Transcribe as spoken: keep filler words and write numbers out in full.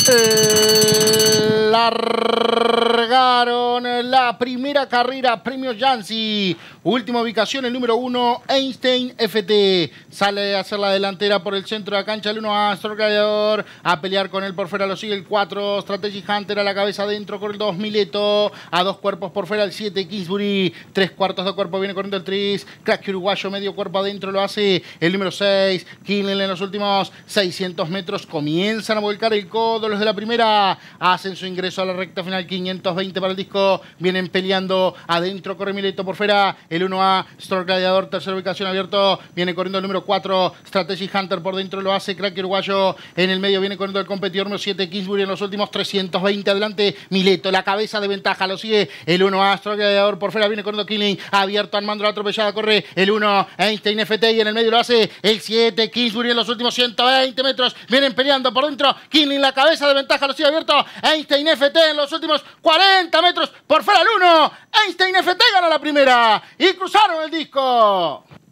Largaron la primera carrera, premio Yancy. Última ubicación, el número uno, Einstein F T. Sale a hacer la delantera por el centro de la cancha. El uno a Astor Gladiador. A pelear con él por fuera lo sigue el cuatro, Strategy Hunter a la cabeza adentro con el dos, Mileto. A dos cuerpos por fuera el siete, Kingsbury. Tres cuartos de cuerpo viene corriendo el tres. Crack uruguayo, medio cuerpo adentro lo hace el número seis. Kinley en los últimos seiscientos metros. Comienzan a volcar el codo los de la primera. Hacen su ingreso a la recta final. quinientos veinte para el disco. Vienen peleando adentro. Corre Mileto por fuera. El uno a Store Gladiador. Tercera ubicación abierto. Viene corriendo el número cuatro. Strategy Hunter por dentro lo hace. Crack uruguayo. En el medio viene corriendo el competidor número siete. Kingsbury en los últimos trescientos veinte. Adelante Mileto. La cabeza de ventaja. Lo sigue el uno a Store Gladiador por fuera. Viene corriendo Killing. Abierto Armando la atropellada. Corre el uno Einstein F T. Y en el medio lo hace el siete. Kingsbury en los últimos ciento veinte metros. Vienen peleando por dentro. Killing la cabeza de ventaja. Lo sigue abierto. Einstein F T en los últimos cuarenta metros. Por fuera el uno. Einstein F T gana la primera. Y cruzaron el disco.